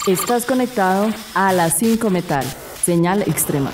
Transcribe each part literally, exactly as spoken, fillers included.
Estás conectado a las cinco Metal, señal extrema.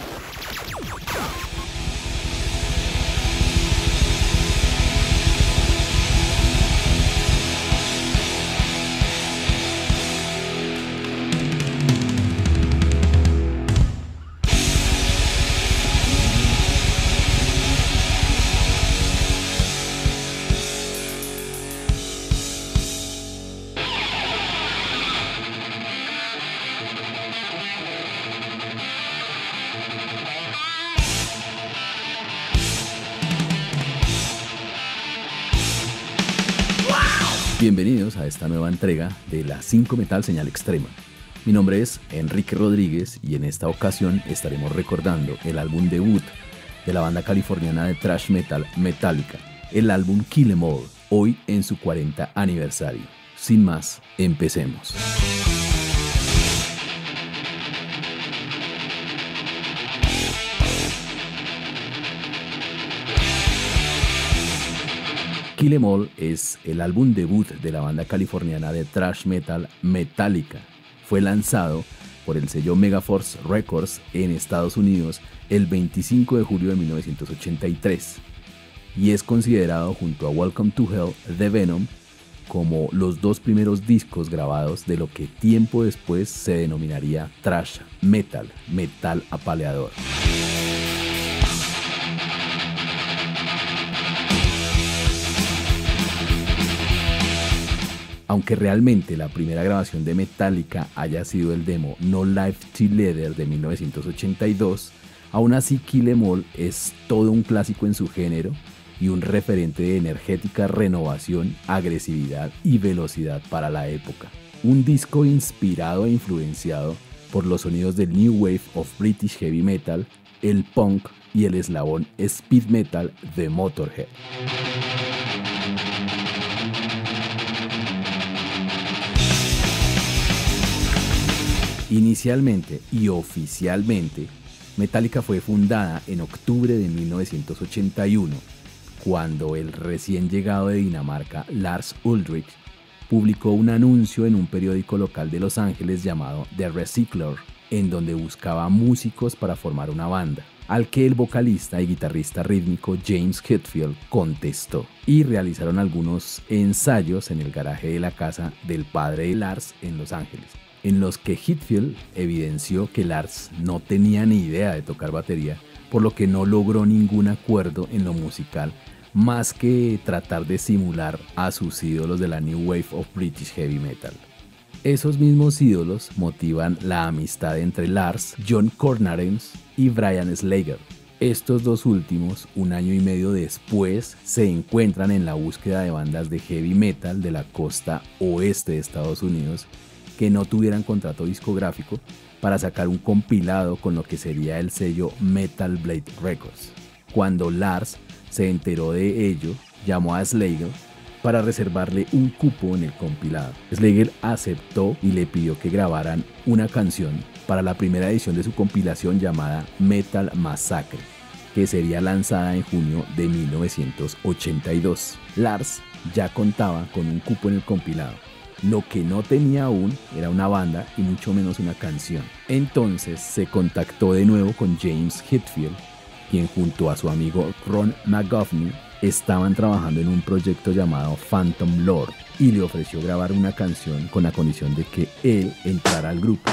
Bienvenidos a esta nueva entrega de la cinco Metal Señal Extrema. Mi nombre es Enrique Rodríguez y en esta ocasión estaremos recordando el álbum debut de la banda californiana de thrash metal Metallica, el álbum Kill 'Em All, hoy en su cuarenta aniversario. Sin más, empecemos. Kill 'Em All es el álbum debut de la banda californiana de thrash metal Metallica. Fue lanzado por el sello Megaforce Records en Estados Unidos el veinticinco de julio de mil novecientos ochenta y tres y es considerado junto a Welcome to Hell de Venom como los dos primeros discos grabados de lo que tiempo después se denominaría thrash metal, metal apaleador. Aunque realmente la primera grabación de Metallica haya sido el demo No Life Till Leather de mil novecientos ochenta y dos, aún así Kill 'Em All es todo un clásico en su género y un referente de energética renovación, agresividad y velocidad para la época. Un disco inspirado e influenciado por los sonidos del New Wave of British Heavy Metal, el punk y el eslabón speed metal de Motorhead. Inicialmente y oficialmente, Metallica fue fundada en octubre de mil novecientos ochenta y uno, cuando el recién llegado de Dinamarca, Lars Ulrich, publicó un anuncio en un periódico local de Los Ángeles llamado The Recycler, en donde buscaba músicos para formar una banda, al que el vocalista y guitarrista rítmico James Hetfield contestó, y realizaron algunos ensayos en el garaje de la casa del padre de Lars en Los Ángeles, en los que Hetfield evidenció que Lars no tenía ni idea de tocar batería, por lo que no logró ningún acuerdo en lo musical, más que tratar de simular a sus ídolos de la New Wave of British Heavy Metal. Esos mismos ídolos motivan la amistad entre Lars, John Kornarens y Brian Slager. Estos dos últimos, un año y medio después, se encuentran en la búsqueda de bandas de heavy metal de la costa oeste de Estados Unidos que no tuvieran contrato discográfico para sacar un compilado con lo que sería el sello Metal Blade Records. Cuando Lars se enteró de ello, llamó a Slager para reservarle un cupo en el compilado. Slager aceptó y le pidió que grabaran una canción para la primera edición de su compilación llamada Metal Massacre, que sería lanzada en junio de mil novecientos ochenta y dos. Lars ya contaba con un cupo en el compilado. Lo que no tenía aún era una banda y mucho menos una canción. Entonces se contactó de nuevo con James Hetfield, quien junto a su amigo Ron McGovney estaban trabajando en un proyecto llamado Phantom Lord y le ofreció grabar una canción con la condición de que él entrara al grupo.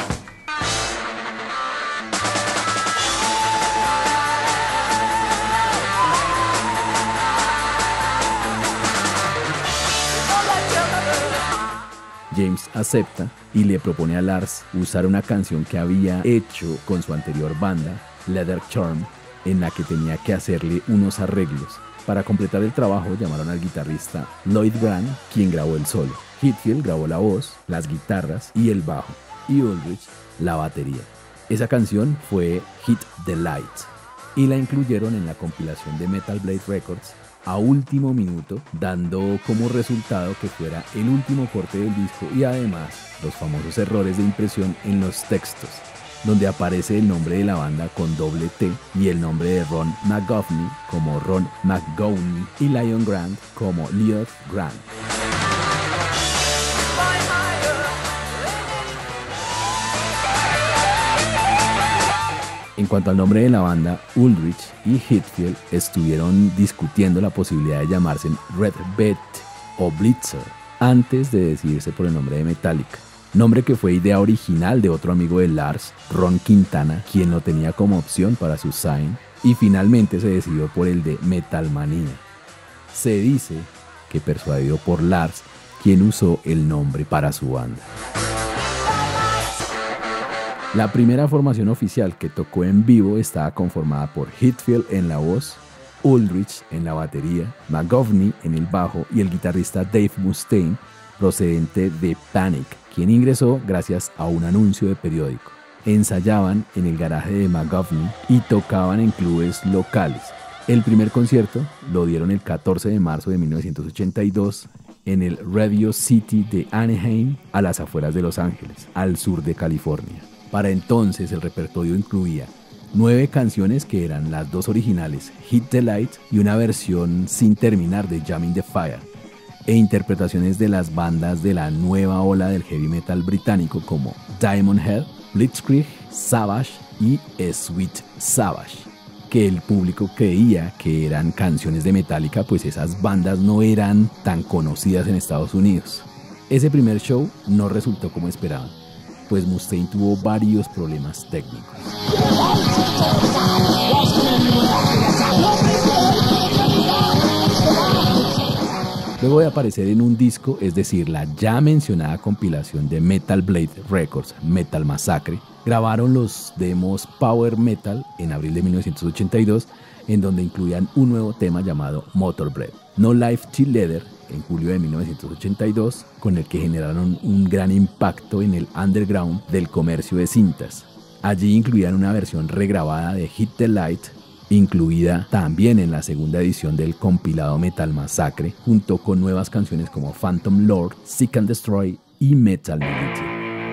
James acepta y le propone a Lars usar una canción que había hecho con su anterior banda, Leather Charm, en la que tenía que hacerle unos arreglos. Para completar el trabajo llamaron al guitarrista Lloyd Grant, quien grabó el solo. Hetfield grabó la voz, las guitarras y el bajo, y Ulrich la batería. Esa canción fue Hit the Light y la incluyeron en la compilación de Metal Blade Records a último minuto, dando como resultado que fuera el último corte del disco y además los famosos errores de impresión en los textos, donde aparece el nombre de la banda con doble T y el nombre de Ron McGovney como Ron McGowney y Lion Grant como Lloyd Grant. En cuanto al nombre de la banda, Ulrich y Hetfield estuvieron discutiendo la posibilidad de llamarse Red Bat o Blitzer antes de decidirse por el nombre de Metallica, nombre que fue idea original de otro amigo de Lars, Ron Quintana, quien lo tenía como opción para su sign, y finalmente se decidió por el de Metalmanía. Se dice que persuadido por Lars, quien usó el nombre para su banda. La primera formación oficial que tocó en vivo estaba conformada por Hetfield en la voz, Ulrich en la batería, McGovney en el bajo y el guitarrista Dave Mustaine, procedente de Panic, quien ingresó gracias a un anuncio de periódico. Ensayaban en el garaje de McGovney y tocaban en clubes locales. El primer concierto lo dieron el catorce de marzo de mil novecientos ochenta y dos en el Radio City de Anaheim, a las afueras de Los Ángeles, al sur de California. Para entonces el repertorio incluía nueve canciones que eran las dos originales, Hit the Light y una versión sin terminar de Jamming the Fire, e interpretaciones de las bandas de la nueva ola del heavy metal británico como Diamond Head, Blitzkrieg, Savage y Sweet Savage, que el público creía que eran canciones de Metallica, pues esas bandas no eran tan conocidas en Estados Unidos. Ese primer show no resultó como esperaban, pues Mustaine tuvo varios problemas técnicos. Luego de aparecer en un disco, es decir, la ya mencionada compilación de Metal Blade Records, Metal Massacre, grabaron los demos Power Metal en abril de mil novecientos ochenta y dos, en donde incluían un nuevo tema llamado Motor Breath, No Life Till Leather, en julio de mil novecientos ochenta y dos, con el que generaron un gran impacto en el underground del comercio de cintas. Allí incluían una versión regrabada de Hit the Light, incluida también en la segunda edición del compilado Metal Massacre, junto con nuevas canciones como Phantom Lord, Seek and Destroy y Metal Military.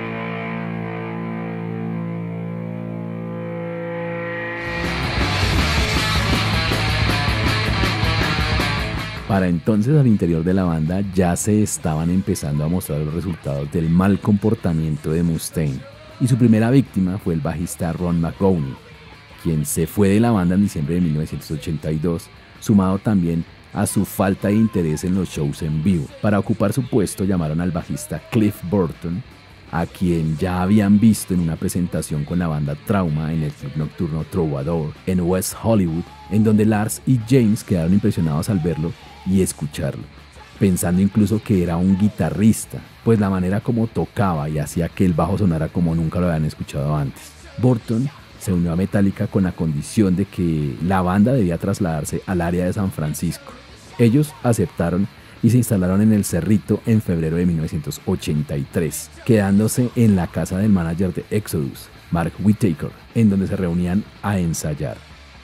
Para entonces, al interior de la banda ya se estaban empezando a mostrar los resultados del mal comportamiento de Mustaine, y su primera víctima fue el bajista Ron McGovney, quien se fue de la banda en diciembre de mil novecientos ochenta y dos, sumado también a su falta de interés en los shows en vivo. Para ocupar su puesto llamaron al bajista Cliff Burton, a quien ya habían visto en una presentación con la banda Trauma en el club nocturno Trovador en West Hollywood, en donde Lars y James quedaron impresionados al verlo y escucharlo, pensando incluso que era un guitarrista, pues la manera como tocaba y hacía que el bajo sonara como nunca lo habían escuchado antes. Burton se unió a Metallica con la condición de que la banda debía trasladarse al área de San Francisco. Ellos aceptaron y se instalaron en el Cerrito en febrero de mil novecientos ochenta y tres, quedándose en la casa del manager de Exodus, Mark Whittaker, en donde se reunían a ensayar.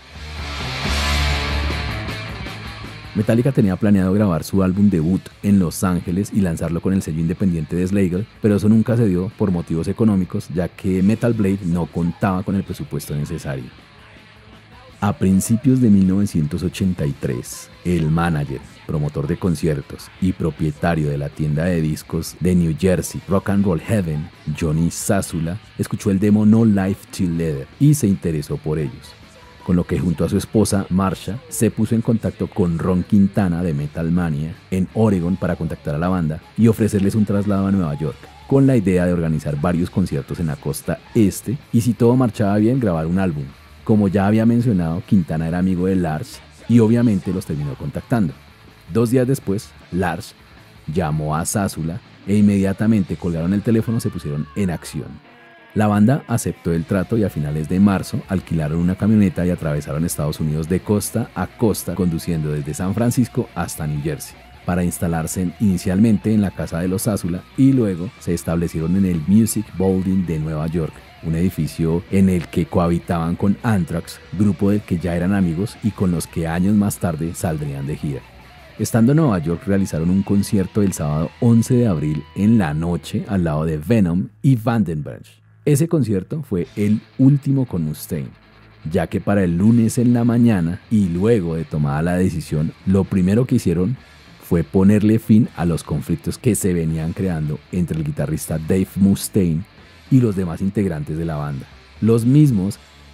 Metallica tenía planeado grabar su álbum debut en Los Ángeles y lanzarlo con el sello independiente de Slayer, pero eso nunca se dio por motivos económicos, ya que Metal Blade no contaba con el presupuesto necesario. A principios de mil novecientos ochenta y tres, el manager, promotor de conciertos y propietario de la tienda de discos de New Jersey, Rock and Roll Heaven, Johnny Zazula, escuchó el demo No Life Till Leather y se interesó por ellos, con lo que junto a su esposa Marsha se puso en contacto con Ron Quintana de Metalmania en Oregon para contactar a la banda y ofrecerles un traslado a Nueva York, con la idea de organizar varios conciertos en la costa este y, si todo marchaba bien, grabar un álbum. Como ya había mencionado, Quintana era amigo de Lars y obviamente los terminó contactando. Dos días después, Lars llamó a Zazula e inmediatamente colgaron el teléfono y se pusieron en acción. La banda aceptó el trato y a finales de marzo alquilaron una camioneta y atravesaron Estados Unidos de costa a costa, conduciendo desde San Francisco hasta New Jersey, para instalarse inicialmente en la casa de los Zazula y luego se establecieron en el Music Building de Nueva York, un edificio en el que cohabitaban con Anthrax, grupo del que ya eran amigos y con los que años más tarde saldrían de gira. Estando en Nueva York, realizaron un concierto el sábado once de abril en la noche al lado de Venom y Vandenberg. Ese concierto fue el último con Mustaine, ya que para el lunes en la mañana y luego de tomada la decisión, lo primero que hicieron fue ponerle fin a los conflictos que se venían creando entre el guitarrista Dave Mustaine y los demás integrantes de la banda, los mismos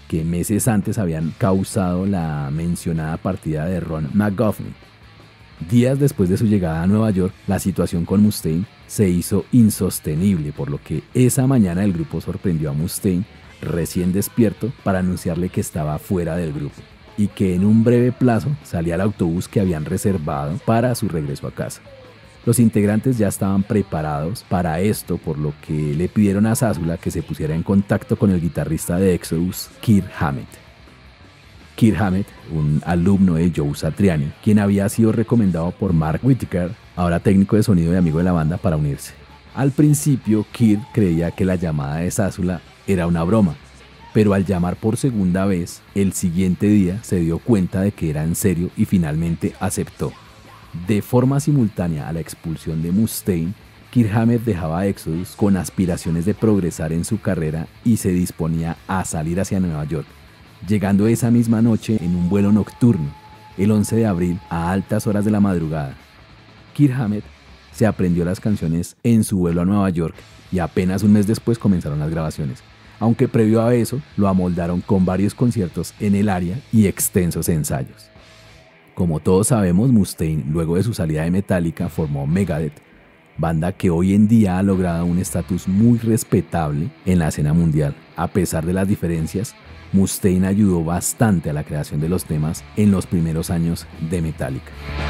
que meses antes habían causado la mencionada partida de Ron McGovney. Días después de su llegada a Nueva York, la situación con Mustaine se hizo insostenible, por lo que esa mañana el grupo sorprendió a Mustaine recién despierto para anunciarle que estaba fuera del grupo y que en un breve plazo salía el autobús que habían reservado para su regreso a casa. Los integrantes ya estaban preparados para esto, por lo que le pidieron a Zazula que se pusiera en contacto con el guitarrista de Exodus, Kirk Hammett. Kirk Hammett, un alumno de Joe Satriani, quien había sido recomendado por Mark Whitaker, ahora técnico de sonido y amigo de la banda, para unirse. Al principio, Kirk creía que la llamada de Zazula era una broma, pero al llamar por segunda vez, el siguiente día se dio cuenta de que era en serio y finalmente aceptó. De forma simultánea a la expulsión de Mustaine, Kirk Hammett dejaba a Exodus con aspiraciones de progresar en su carrera y se disponía a salir hacia Nueva York, llegando esa misma noche en un vuelo nocturno, el once de abril a altas horas de la madrugada. Kirk Hammett se aprendió las canciones en su vuelo a Nueva York y apenas un mes después comenzaron las grabaciones, aunque previo a eso lo amoldaron con varios conciertos en el área y extensos ensayos. Como todos sabemos, Mustaine, luego de su salida de Metallica, formó Megadeth, banda que hoy en día ha logrado un estatus muy respetable en la escena mundial. A pesar de las diferencias, Mustaine ayudó bastante a la creación de los temas en los primeros años de Metallica.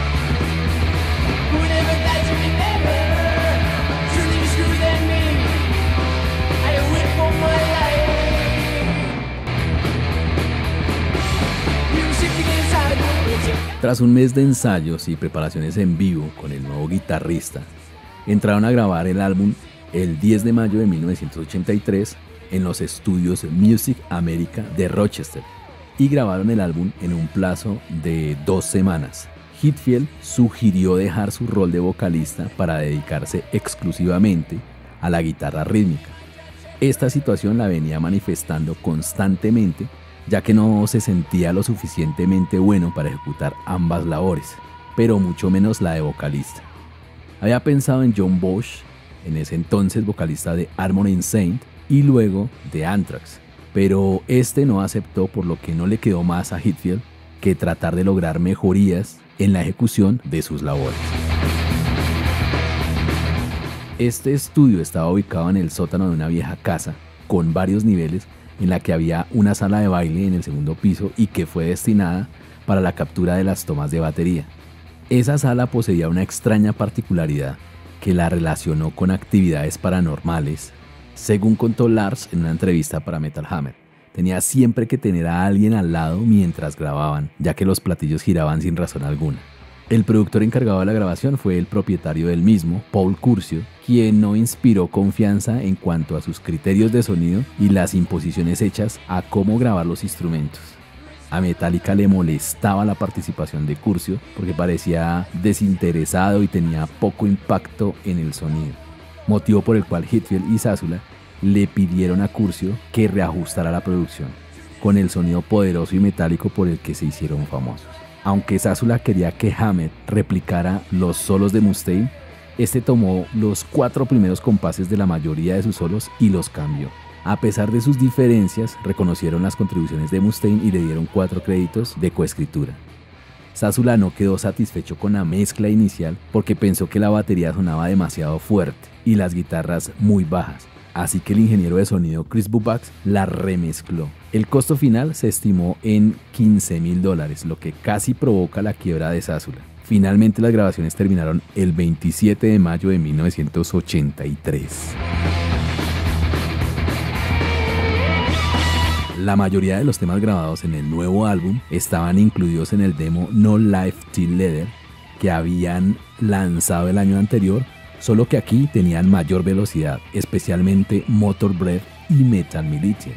Tras un mes de ensayos y preparaciones en vivo con el nuevo guitarrista, entraron a grabar el álbum el diez de mayo de mil novecientos ochenta y tres en los estudios Music America de Rochester y grabaron el álbum en un plazo de dos semanas. Hetfield sugirió dejar su rol de vocalista para dedicarse exclusivamente a la guitarra rítmica. Esta situación la venía manifestando constantemente, ya que no se sentía lo suficientemente bueno para ejecutar ambas labores, pero mucho menos la de vocalista. Había pensado en John Bosch, en ese entonces vocalista de Armored Saint y luego de Anthrax, pero este no aceptó, por lo que no le quedó más a Hetfield que tratar de lograr mejorías en la ejecución de sus labores. Este estudio estaba ubicado en el sótano de una vieja casa con varios niveles, en la que había una sala de baile en el segundo piso y que fue destinada para la captura de las tomas de batería. Esa sala poseía una extraña particularidad que la relacionó con actividades paranormales, según contó Lars en una entrevista para Metal Hammer. Tenía siempre que tener a alguien al lado mientras grababan, ya que los platillos giraban sin razón alguna. El productor encargado de la grabación fue el propietario del mismo, Paul Curcio, quien no inspiró confianza en cuanto a sus criterios de sonido y las imposiciones hechas a cómo grabar los instrumentos. A Metallica le molestaba la participación de Curcio porque parecía desinteresado y tenía poco impacto en el sonido, motivo por el cual Hetfield y Zazula le pidieron a Curcio que reajustara la producción, con el sonido poderoso y metálico por el que se hicieron famosos. Aunque Zazula quería que Hammett replicara los solos de Mustaine, este tomó los cuatro primeros compases de la mayoría de sus solos y los cambió. A pesar de sus diferencias, reconocieron las contribuciones de Mustaine y le dieron cuatro créditos de coescritura. Zazula no quedó satisfecho con la mezcla inicial porque pensó que la batería sonaba demasiado fuerte y las guitarras muy bajas. Así que el ingeniero de sonido Chris Bubax la remezcló. El costo final se estimó en quince mil dólares, lo que casi provoca la quiebra de Zazula. Finalmente las grabaciones terminaron el veintisiete de mayo de mil novecientos ochenta y tres. La mayoría de los temas grabados en el nuevo álbum estaban incluidos en el demo No Life Till Leather que habían lanzado el año anterior, solo que aquí tenían mayor velocidad, especialmente Motor Breath y Metal Militia.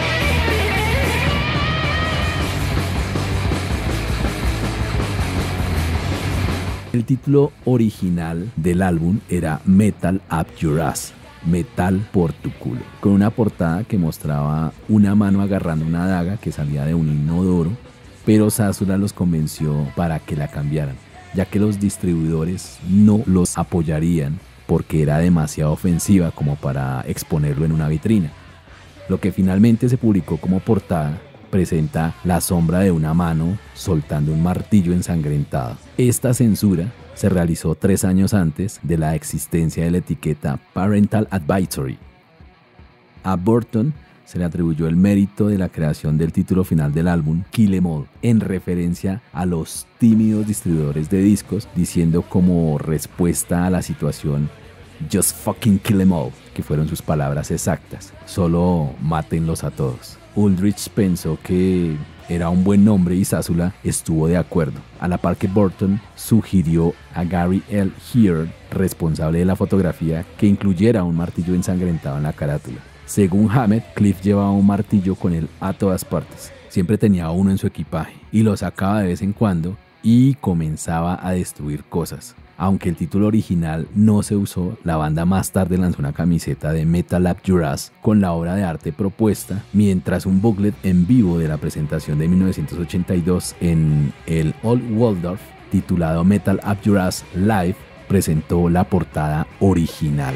El título original del álbum era Metal Up Your Ass, Metal por tu culo, con una portada que mostraba una mano agarrando una daga que salía de un inodoro, pero Zazula los convenció para que la cambiaran, ya que los distribuidores no los apoyarían porque era demasiado ofensiva como para exponerlo en una vitrina. Lo que finalmente se publicó como portada presenta la sombra de una mano soltando un martillo ensangrentado. Esta censura se realizó tres años antes de la existencia de la etiqueta Parental Advisory. A Burton se le atribuyó el mérito de la creación del título final del álbum, Kill 'Em All, en referencia a los tímidos distribuidores de discos, diciendo como respuesta a la situación "Just fucking kill 'em all", que fueron sus palabras exactas, solo mátenlos a todos. Ulrich pensó que era un buen nombre y Zazula estuvo de acuerdo, a la par que Burton sugirió a Gary L. Heard, responsable de la fotografía, que incluyera un martillo ensangrentado en la carátula. Según Hammett, Cliff llevaba un martillo con él a todas partes. Siempre tenía uno en su equipaje y lo sacaba de vez en cuando y comenzaba a destruir cosas. Aunque el título original no se usó, la banda más tarde lanzó una camiseta de Metal Up Your Ass con la obra de arte propuesta, mientras un booklet en vivo de la presentación de mil novecientos ochenta y dos en el Old Waldorf, titulado Metal Up Your Ass Live, presentó la portada original.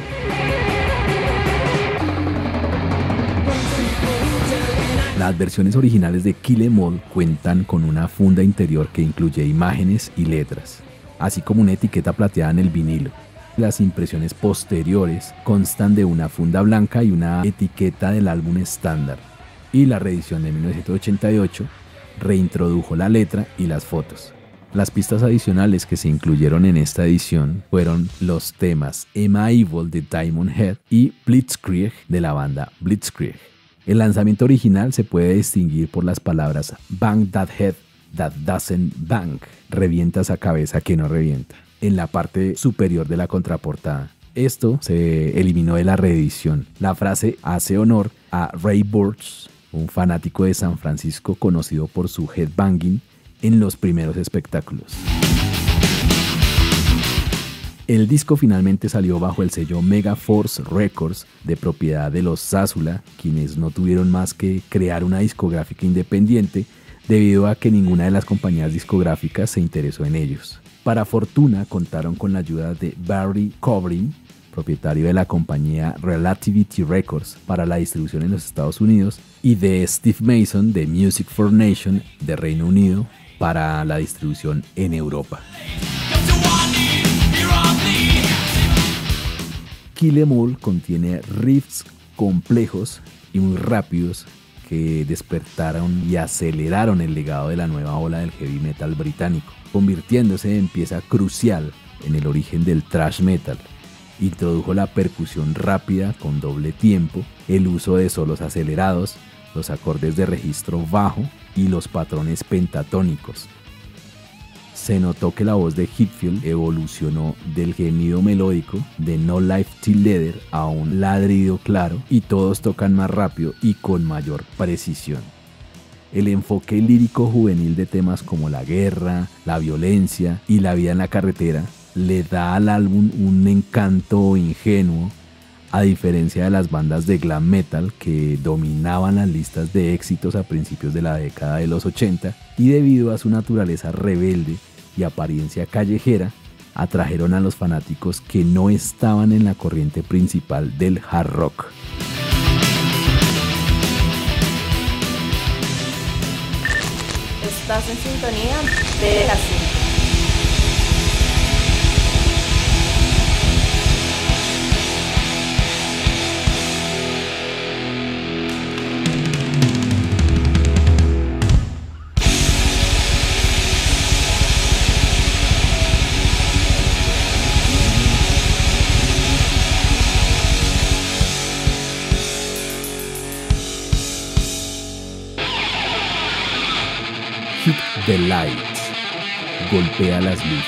Las versiones originales de Kill 'Em All cuentan con una funda interior que incluye imágenes y letras, así como una etiqueta plateada en el vinilo. Las impresiones posteriores constan de una funda blanca y una etiqueta del álbum estándar, y la reedición de mil novecientos ochenta y ocho reintrodujo la letra y las fotos. Las pistas adicionales que se incluyeron en esta edición fueron los temas Am I Evil de Diamond Head y Blitzkrieg de la banda Blitzkrieg. El lanzamiento original se puede distinguir por las palabras Bang That Head That Doesn't Bang, revienta esa cabeza que no revienta, en la parte superior de la contraportada. Esto se eliminó de la reedición. La frase hace honor a Ray Burch, un fanático de San Francisco conocido por su headbanging en los primeros espectáculos. El disco finalmente salió bajo el sello Megaforce Records, de propiedad de los Zazula, quienes no tuvieron más que crear una discográfica independiente debido a que ninguna de las compañías discográficas se interesó en ellos. Para fortuna contaron con la ayuda de Barry Cobrin, propietario de la compañía Relativity Records para la distribución en los Estados Unidos, y de Steve Mason de Music for Nation de Reino Unido para la distribución en Europa. Kill 'Em All contiene riffs complejos y muy rápidos que despertaron y aceleraron el legado de la nueva ola del heavy metal británico, convirtiéndose en pieza crucial en el origen del thrash metal. Introdujo la percusión rápida con doble tiempo, el uso de solos acelerados, los acordes de registro bajo y los patrones pentatónicos. Se notó que la voz de Hetfield evolucionó del gemido melódico de No Life Till Leather a un ladrido claro, y todos tocan más rápido y con mayor precisión. El enfoque lírico juvenil de temas como la guerra, la violencia y la vida en la carretera le da al álbum un encanto ingenuo, a diferencia de las bandas de glam metal que dominaban las listas de éxitos a principios de la década de los ochenta, y debido a su naturaleza rebelde y apariencia callejera, atrajeron a los fanáticos que no estaban en la corriente principal del hard rock. Estás en sintonía de las cinco. Hit the light, golpea las luces.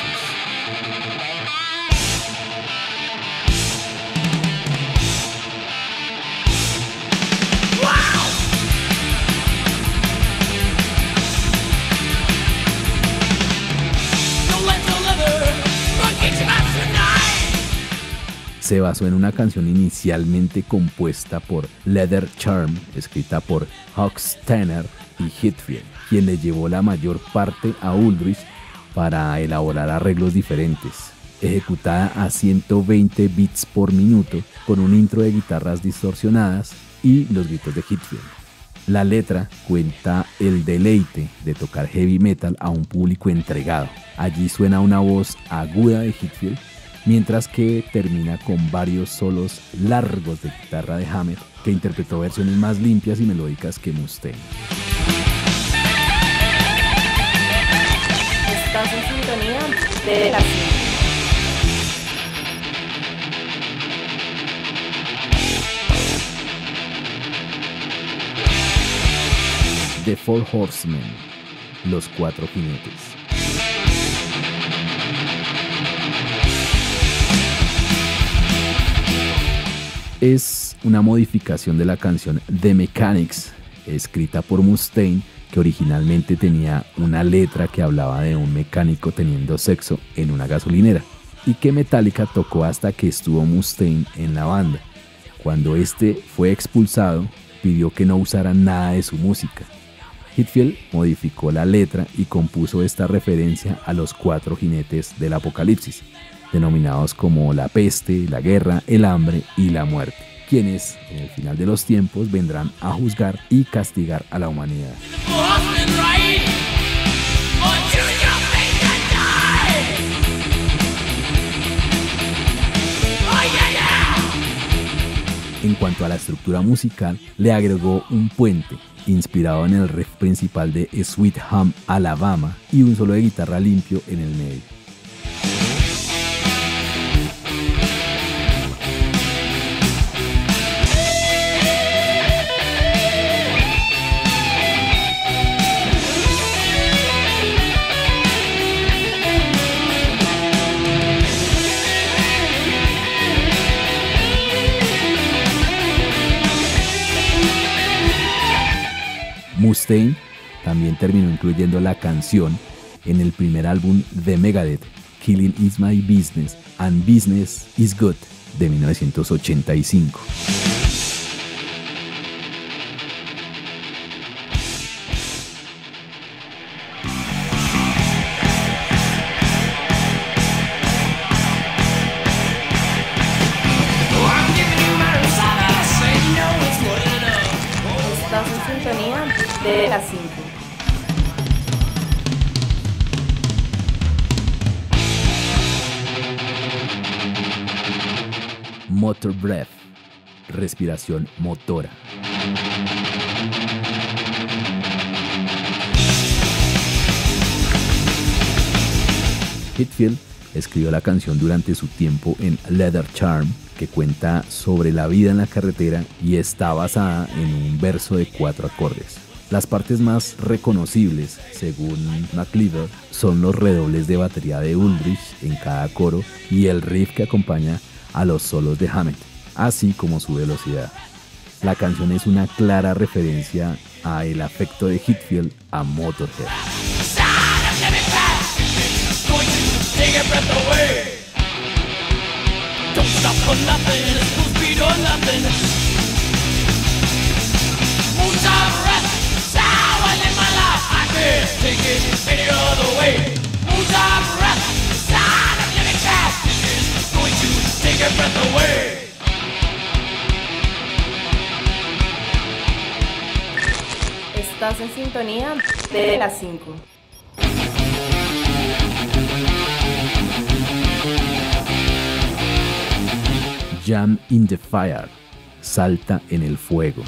Se basó en una canción inicialmente compuesta por Leather Charm, escrita por Hawks Tanner y Hetfield, quien le llevó la mayor parte a Ulrich para elaborar arreglos diferentes, ejecutada a ciento veinte beats por minuto, con un intro de guitarras distorsionadas y los gritos de Hetfield. La letra cuenta el deleite de tocar heavy metal a un público entregado. Allí suena una voz aguda de Hetfield, mientras que termina con varios solos largos de guitarra de Hammett, que interpretó versiones más limpias y melódicas que Mustaine. Estás en sintonía de la cinco. The Four Horsemen, los cuatro jinetes. Es una modificación de la canción The Mechanics, escrita por Mustaine, que originalmente tenía una letra que hablaba de un mecánico teniendo sexo en una gasolinera, y que Metallica tocó hasta que estuvo Mustaine en la banda. Cuando este fue expulsado, pidió que no usaran nada de su música. Hetfield modificó la letra y compuso esta referencia a los cuatro jinetes del apocalipsis, denominados como la peste, la guerra, el hambre y la muerte, quienes en el final de los tiempos vendrán a juzgar y castigar a la humanidad. En cuanto a la estructura musical, le agregó un puente inspirado en el riff principal de Sweet Home Alabama y un solo de guitarra limpio en el medio. Mustaine también terminó incluyendo la canción en el primer álbum de Megadeth, Killing Is My Business and Business Is Good, de mil novecientos ochenta y cinco. Sintonía de la cinco. Motor breath, respiración motora. Hetfield escribió la canción durante su tiempo en Leather Charm, que cuenta sobre la vida en la carretera y está basada en un verso de cuatro acordes. Las partes más reconocibles, según McLeaver, son los redobles de batería de Ulrich en cada coro y el riff que acompaña a los solos de Hammett, así como su velocidad. La canción es una clara referencia a el afecto de Hetfield a Motorhead. Don't stop for nothing, it's full speed or nothing. Moves on rest, sound I live my life. I can't take it any other way. Moves on rest, sound I'm living fast. It's going to take your breath away. Estás en sintonía de la cinco. Jam in the Fire, salta en el fuego.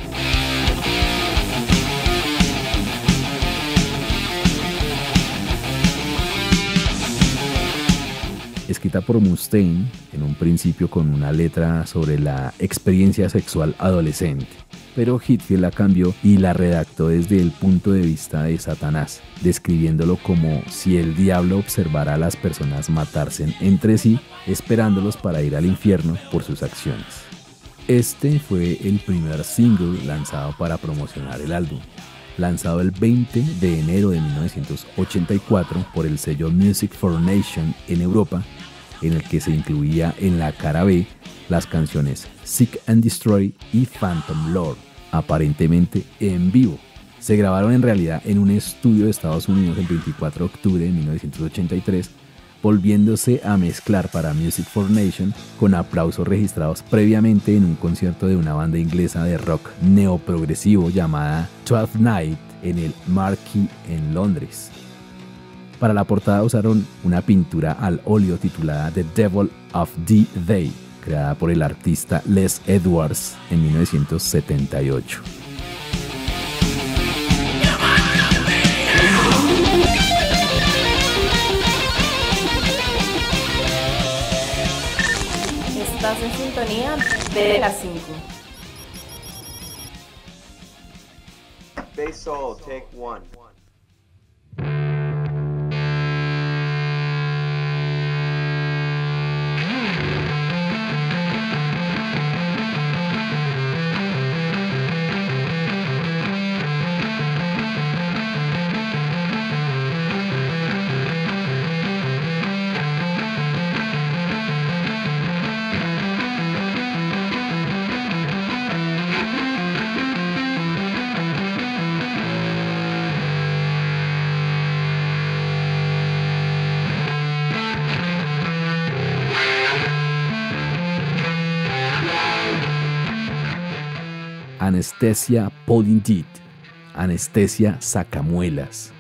Escrita por Mustaine, en un principio con una letra sobre la experiencia sexual adolescente, pero Hetfield la cambió y la redactó desde el punto de vista de Satanás, describiéndolo como si el diablo observara a las personas matarse entre sí, esperándolos para ir al infierno por sus acciones. Este fue el primer single lanzado para promocionar el álbum, lanzado el veinte de enero de mil novecientos ochenta y cuatro por el sello Music for Nation en Europa, en el que se incluía en la cara B las canciones Seek and Destroy y Phantom Lord, aparentemente en vivo. Se grabaron en realidad en un estudio de Estados Unidos el veinticuatro de octubre de mil novecientos ochenta y tres, volviéndose a mezclar para Music for Nation con aplausos registrados previamente en un concierto de una banda inglesa de rock neoprogresivo llamada Twelfth Night en el Marquee en Londres. Para la portada usaron una pintura al óleo titulada The Devil of the Day, creada por el artista Les Edwards en mil novecientos setenta y ocho. Estás en sintonía de las cinco. Bass solo, take one. Anestesia pulling teeth, anestesia sacamuelas.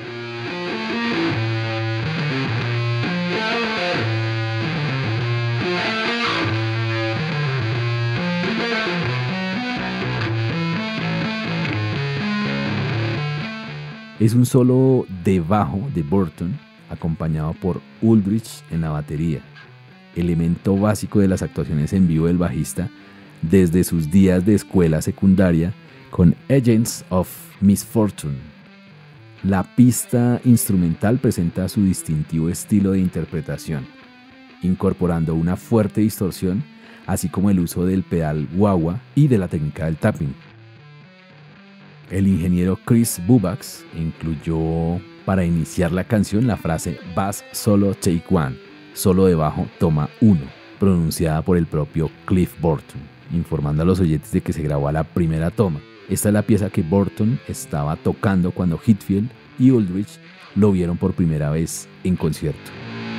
Es un solo de bajo de Burton, acompañado por Ulrich en la batería, elemento básico de las actuaciones en vivo del bajista desde sus días de escuela secundaria con Agents of Misfortune. La pista instrumental presenta su distintivo estilo de interpretación, incorporando una fuerte distorsión, así como el uso del pedal wah-wah y de la técnica del tapping. El ingeniero Chris Bubax incluyó para iniciar la canción la frase Bass Solo Take One, solo de bajo toma uno, pronunciada por el propio Cliff Burton, informando a los oyentes de que se grabó a la primera toma. Esta es la pieza que Burton estaba tocando cuando Hetfield y Ulrich lo vieron por primera vez en concierto.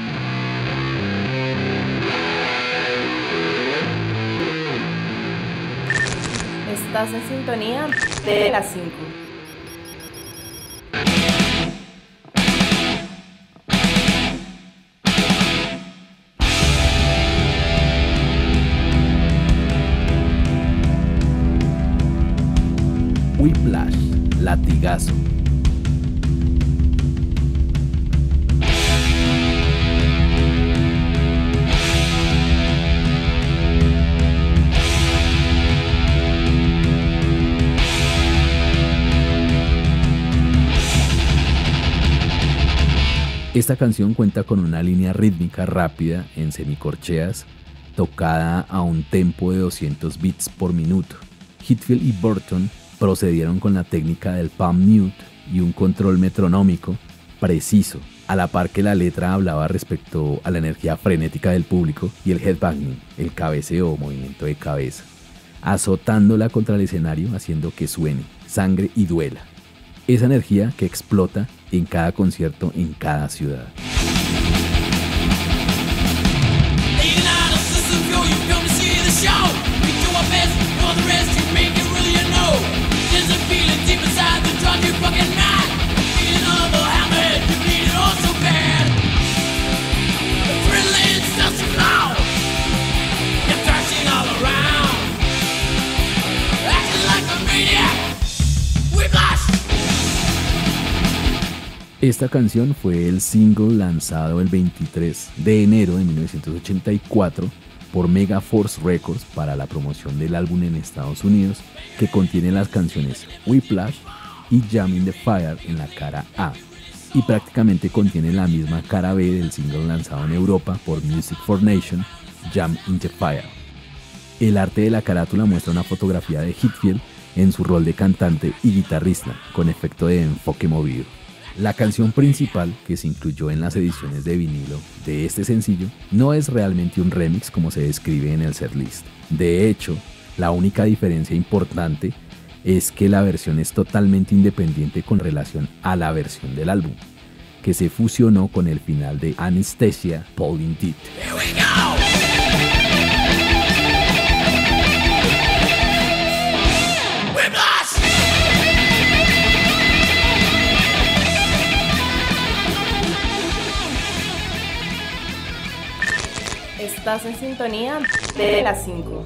Estás en sintonía de las cinco. Whiplash, latigazo. Esta canción cuenta con una línea rítmica rápida en semicorcheas, tocada a un tempo de doscientos beats por minuto. Hetfield y Burton procedieron con la técnica del palm mute y un control metronómico preciso, a la par que la letra hablaba respecto a la energía frenética del público y el headbanging, el cabeceo o movimiento de cabeza, azotándola contra el escenario haciendo que suene, sangre y duela. Esa energía que explota en cada concierto en cada ciudad. Esta canción fue el single lanzado el veintitrés de enero de mil novecientos ochenta y cuatro por Megaforce Records para la promoción del álbum en Estados Unidos, que contiene las canciones Whiplash y Jam in the Fire en la cara A, y prácticamente contiene la misma cara B del single lanzado en Europa por Music for Nation, Jam in the Fire. El arte de la carátula muestra una fotografía de Hetfield en su rol de cantante y guitarrista, con efecto de enfoque movido. La canción principal, que se incluyó en las ediciones de vinilo de este sencillo, no es realmente un remix como se describe en el setlist. De hecho, la única diferencia importante es que la versión es totalmente independiente con relación a la versión del álbum. que se fusionó con el final de Anesthesia, Pauline Dead. Here we go! Whiplash! Estás en sintonía de las cinco.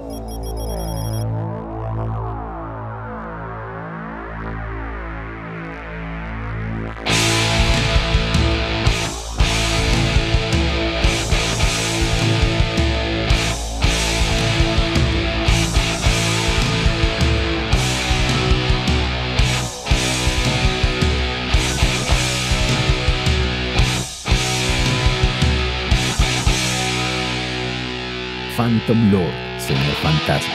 Phantom Lord, señor fantasma.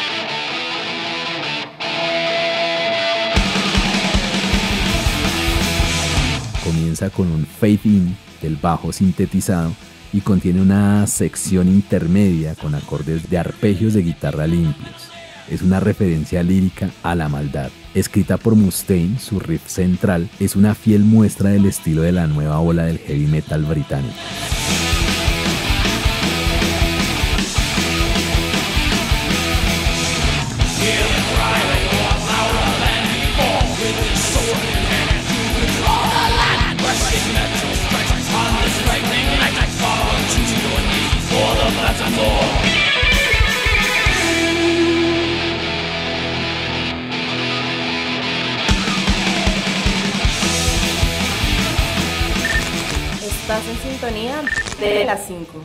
Comienza con un fade in del bajo sintetizado y contiene una sección intermedia con acordes de arpegios de guitarra limpios. Es una referencia lírica a la maldad. Escrita por Mustaine, su riff central es una fiel muestra del estilo de la nueva ola del heavy metal británico. Estás en sintonía de las cinco.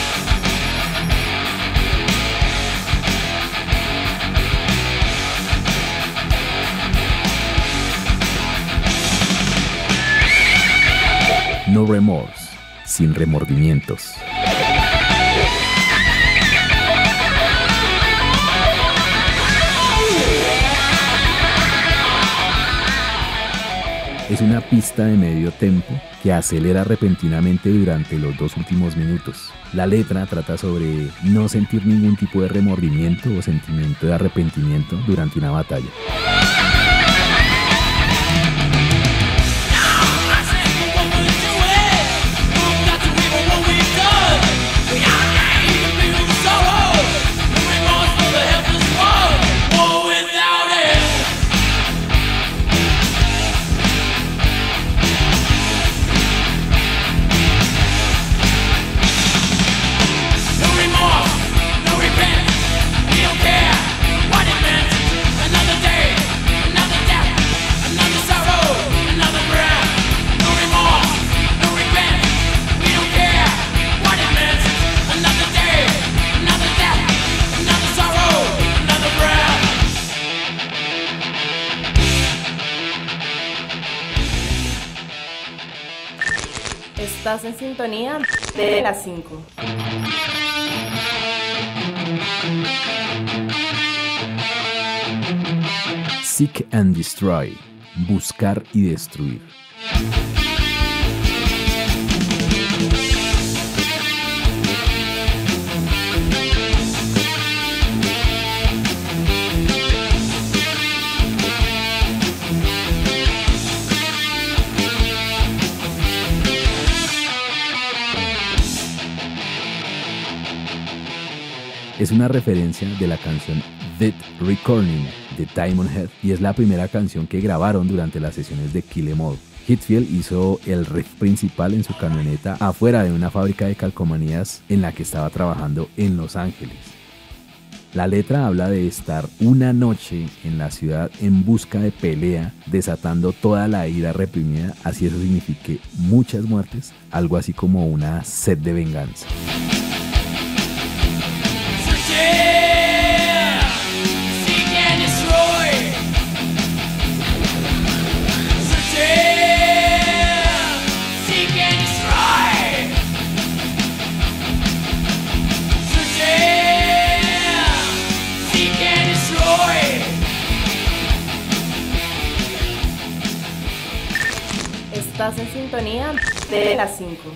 No remorse, sin remordimientos. Es una pista de medio tempo que acelera repentinamente durante los dos últimos minutos. La letra trata sobre no sentir ningún tipo de remordimiento o sentimiento de arrepentimiento durante una batalla. Estás en sintonía de las cinco. Seek and Destroy, buscar y destruir. Es una referencia de la canción Dead Reckoning de Diamond Head y es la primera canción que grabaron durante las sesiones de Kill 'Em All. Hetfield hizo el riff principal en su camioneta afuera de una fábrica de calcomanías en la que estaba trabajando en Los Ángeles. La letra habla de estar una noche en la ciudad en busca de pelea, desatando toda la ira reprimida, así eso signifique muchas muertes, algo así como una sed de venganza. Estás en sintonía de las cinco.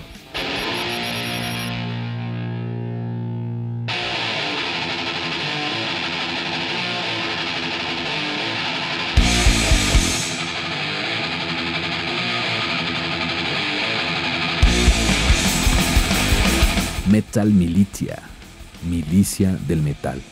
Metal Militia, Milicia del Metal.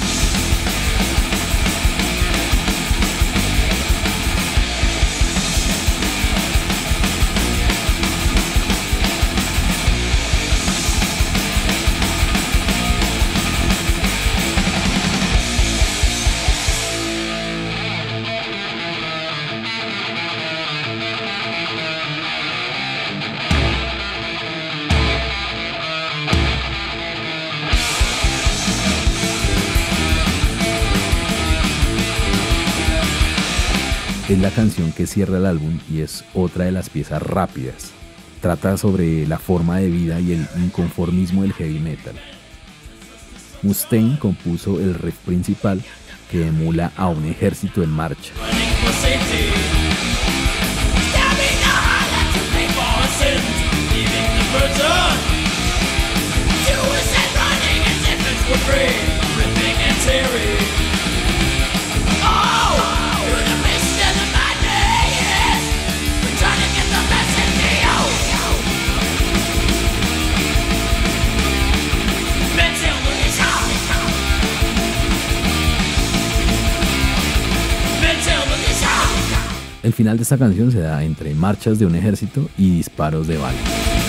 Es la canción que cierra el álbum y es otra de las piezas rápidas. Trata sobre la forma de vida y el inconformismo del heavy metal. Mustaine compuso el riff principal que emula a un ejército en marcha. El final de esta canción se da entre marchas de un ejército y disparos de bala.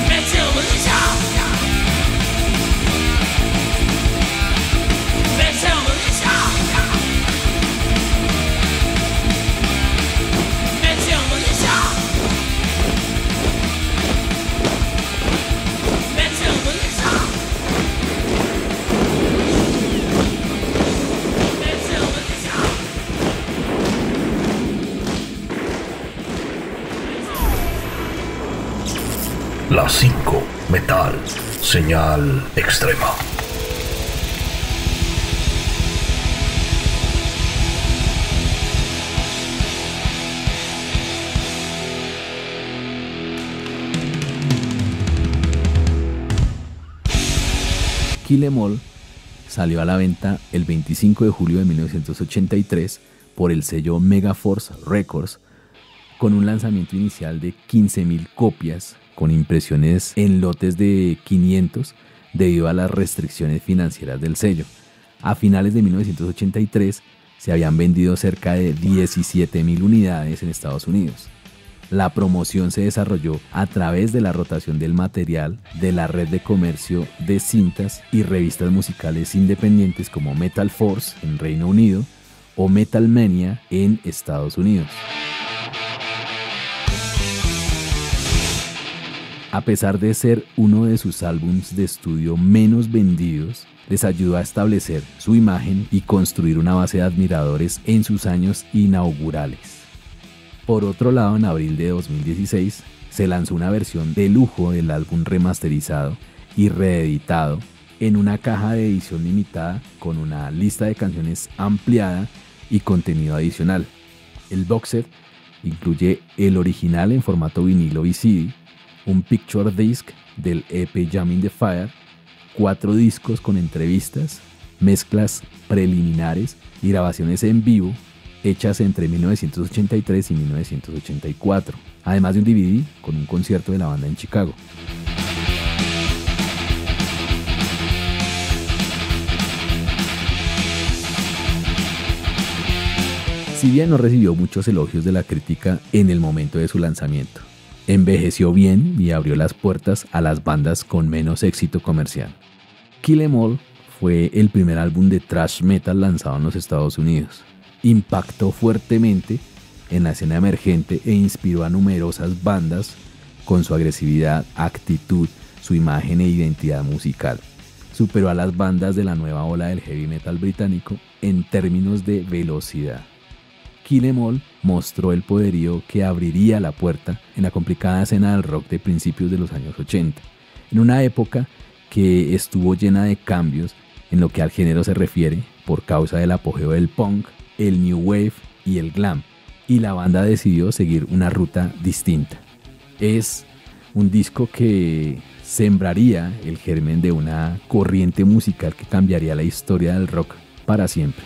La cinco Metal, señal extrema. Kill 'Em All salió a la venta el veinticinco de julio de mil novecientos ochenta y tres por el sello Megaforce Records con un lanzamiento inicial de quince mil copias con impresiones en lotes de quinientos debido a las restricciones financieras del sello. A finales de mil novecientos ochenta y tres se habían vendido cerca de diecisiete mil unidades en Estados Unidos. La promoción se desarrolló a través de la rotación del material de la red de comercio de cintas y revistas musicales independientes como Metal Force en Reino Unido o Metal Mania en Estados Unidos. A pesar de ser uno de sus álbumes de estudio menos vendidos, les ayudó a establecer su imagen y construir una base de admiradores en sus años inaugurales. Por otro lado, en abril de dos mil dieciséis, se lanzó una versión de lujo del álbum remasterizado y reeditado en una caja de edición limitada con una lista de canciones ampliada y contenido adicional. El box set incluye el original en formato vinilo y C D, un picture disc del E P Jamming the Fire, cuatro discos con entrevistas, mezclas preliminares y grabaciones en vivo hechas entre mil novecientos ochenta y tres y mil novecientos ochenta y cuatro, además de un D V D con un concierto de la banda en Chicago. Si bien no recibió muchos elogios de la crítica en el momento de su lanzamiento, envejeció bien y abrió las puertas a las bandas con menos éxito comercial. Kill 'Em All fue el primer álbum de thrash metal lanzado en los Estados Unidos. Impactó fuertemente en la escena emergente e inspiró a numerosas bandas con su agresividad, actitud, su imagen e identidad musical. Superó a las bandas de la nueva ola del heavy metal británico en términos de velocidad. Kill 'Em All mostró el poderío que abriría la puerta en la complicada escena del rock de principios de los años ochenta, en una época que estuvo llena de cambios en lo que al género se refiere por causa del apogeo del punk, el new wave y el glam, y la banda decidió seguir una ruta distinta. Es un disco que sembraría el germen de una corriente musical que cambiaría la historia del rock para siempre.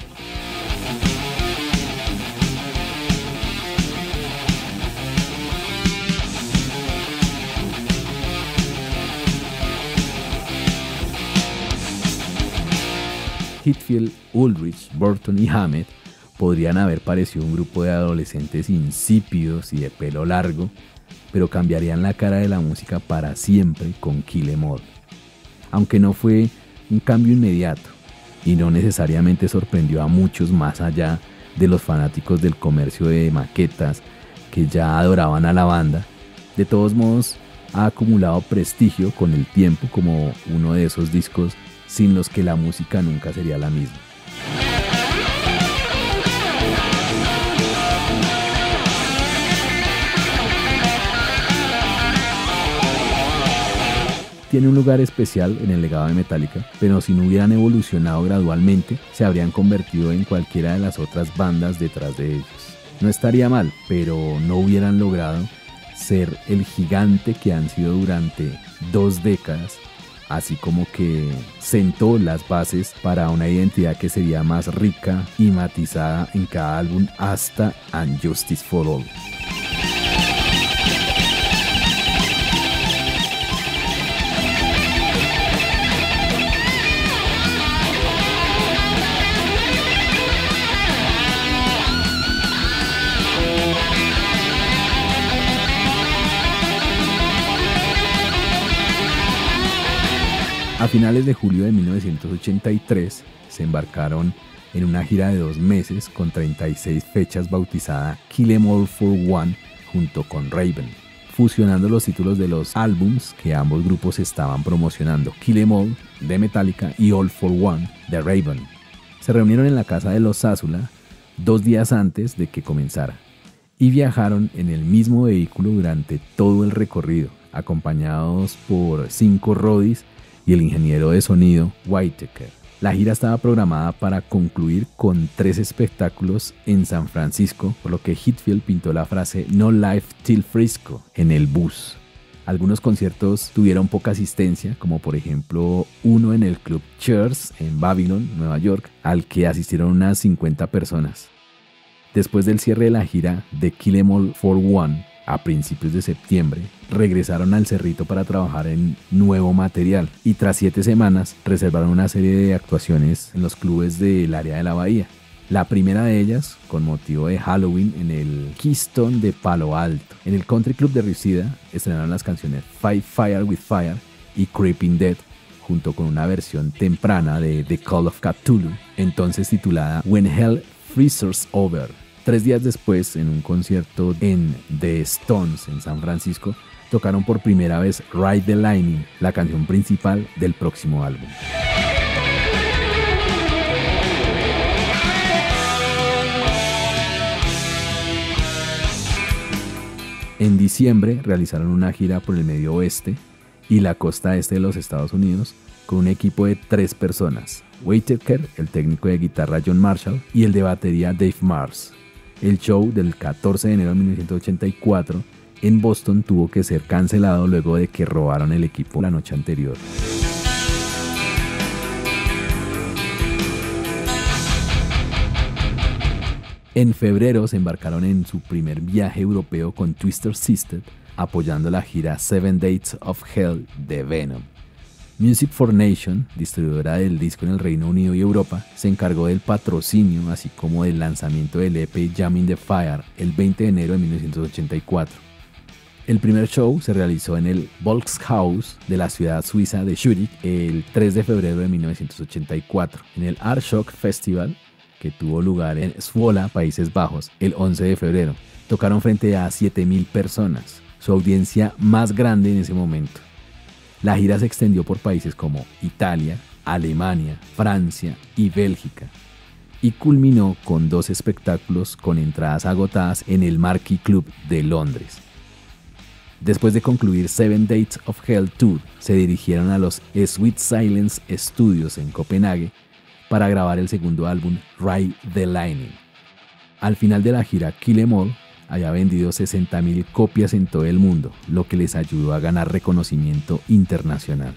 Hetfield, Ulrich, Burton y Hammett podrían haber parecido un grupo de adolescentes insípidos y de pelo largo, pero cambiarían la cara de la música para siempre con Kill 'Em All. Aunque no fue un cambio inmediato y no necesariamente sorprendió a muchos más allá de los fanáticos del comercio de maquetas que ya adoraban a la banda, de todos modos ha acumulado prestigio con el tiempo como uno de esos discos sin los que la música nunca sería la misma. Tiene un lugar especial en el legado de Metallica, pero si no hubieran evolucionado gradualmente, se habrían convertido en cualquiera de las otras bandas detrás de ellos. No estaría mal, pero no hubieran logrado ser el gigante que han sido durante dos décadas, así como que sentó las bases para una identidad que sería más rica y matizada en cada álbum hasta And Justice for All. A finales de julio de mil novecientos ochenta y tres se embarcaron en una gira de dos meses con treinta y seis fechas bautizada Kill 'Em All for One junto con Raven, fusionando los títulos de los álbums que ambos grupos estaban promocionando, Kill 'Em All de Metallica y All for One de Raven. Se reunieron en la casa de los Zazula dos días antes de que comenzara y viajaron en el mismo vehículo durante todo el recorrido, acompañados por cinco roadies y el ingeniero de sonido Whitaker. La gira estaba programada para concluir con tres espectáculos en San Francisco, por lo que Hetfield pintó la frase "No Life Till Frisco" en el bus. Algunos conciertos tuvieron poca asistencia, como por ejemplo uno en el Club Cheers en Babylon, Nueva York, al que asistieron unas cincuenta personas. Después del cierre de la gira de Kill 'Em All for One, a principios de septiembre, regresaron al Cerrito para trabajar en nuevo material y tras siete semanas reservaron una serie de actuaciones en los clubes del área de la bahía. La primera de ellas, con motivo de Halloween, en el Keystone de Palo Alto. En el Country Club de Reseda estrenaron las canciones Fight Fire with Fire y Creeping Dead, junto con una versión temprana de The Call of Cthulhu, entonces titulada When Hell Freezes Over. Tres días después, en un concierto en The Stones en San Francisco, tocaron por primera vez Ride the Lightning, la canción principal del próximo álbum. En diciembre realizaron una gira por el Medio Oeste y la costa este de los Estados Unidos con un equipo de tres personas: Whitaker, el técnico de guitarra John Marshall y el de batería Dave Mars. El show del catorce de enero de mil novecientos ochenta y cuatro en Boston tuvo que ser cancelado luego de que robaron el equipo la noche anterior. En febrero se embarcaron en su primer viaje europeo con Twisted Sister, apoyando la gira Seven Days of Hell de Venom. Music for Nation, distribuidora del disco en el Reino Unido y Europa, se encargó del patrocinio así como del lanzamiento del E P Jam in the Fire el veinte de enero de mil novecientos ochenta y cuatro. El primer show se realizó en el Volkshaus de la ciudad suiza de Zurich el tres de febrero de mil novecientos ochenta y cuatro, en el Art Shock Festival, que tuvo lugar en Zwolle, Países Bajos, el once de febrero. Tocaron frente a siete mil personas, su audiencia más grande en ese momento. La gira se extendió por países como Italia, Alemania, Francia y Bélgica y culminó con dos espectáculos con entradas agotadas en el Marquee Club de Londres. Después de concluir Seven Days of Hell Tour, se dirigieron a los Sweet Silence Studios en Copenhague para grabar el segundo álbum Ride the Lightning. Al final de la gira, Kill 'Em All había vendido sesenta mil copias en todo el mundo, lo que les ayudó a ganar reconocimiento internacional.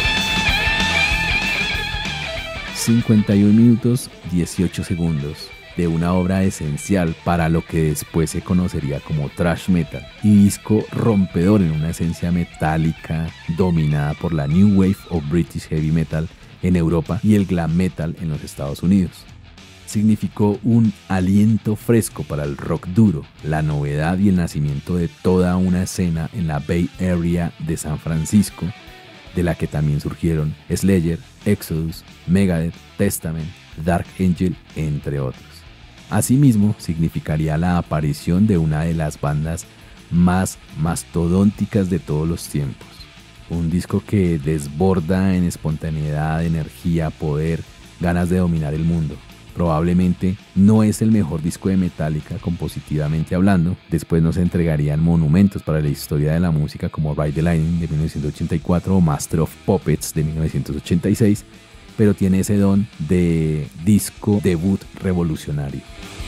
cincuenta y un minutos dieciocho segundos. de una obra esencial para lo que después se conocería como thrash metal, y disco rompedor en una esencia metálica dominada por la New Wave o British Heavy Metal en Europa y el glam metal en los Estados Unidos. Significó un aliento fresco para el rock duro, la novedad y el nacimiento de toda una escena en la Bay Area de San Francisco, de la que también surgieron Slayer, Exodus, Megadeth, Testament, Dark Angel, entre otros. Asimismo, significaría la aparición de una de las bandas más mastodónticas de todos los tiempos. Un disco que desborda en espontaneidad, energía, poder, ganas de dominar el mundo. Probablemente no es el mejor disco de Metallica compositivamente hablando. Después nos entregarían monumentos para la historia de la música como Ride the Lightning de mil novecientos ochenta y cuatro o Master of Puppets de mil novecientos ochenta y seis, pero tiene ese don de disco debut revolucionario.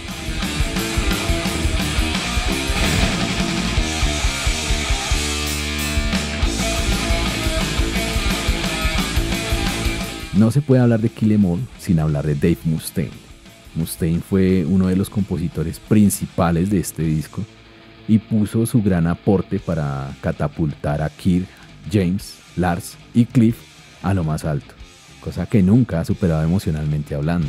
No se puede hablar de Kill 'Em All sin hablar de Dave Mustaine. Mustaine fue uno de los compositores principales de este disco y puso su gran aporte para catapultar a Kirk, James, Lars y Cliff a lo más alto, cosa que nunca ha superado emocionalmente hablando.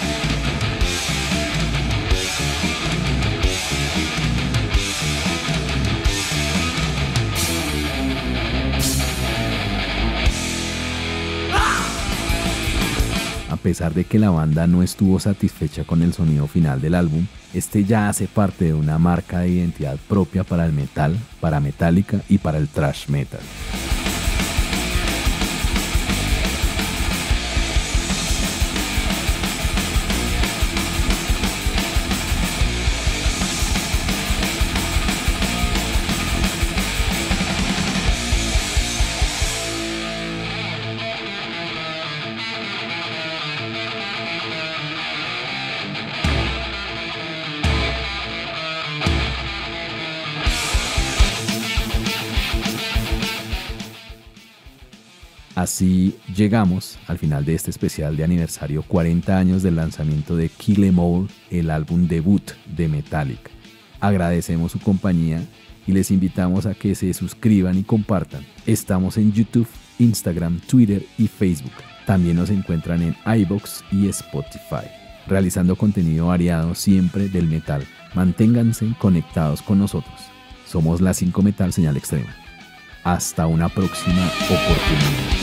A pesar de que la banda no estuvo satisfecha con el sonido final del álbum, este ya hace parte de una marca de identidad propia para el metal, para Metallica y para el thrash metal. Así llegamos al final de este especial de aniversario cuarenta años del lanzamiento de Kill 'Em All, el álbum debut de Metallica. Agradecemos su compañía y les invitamos a que se suscriban y compartan. Estamos en YouTube, Instagram, Twitter y Facebook. También nos encuentran en iVoox y Spotify, realizando contenido variado siempre del metal. Manténganse conectados con nosotros. Somos la cinco Metal Señal Extrema. Hasta una próxima oportunidad.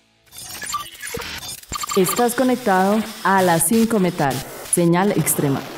Estás conectado a las cinco Metal, señal extrema.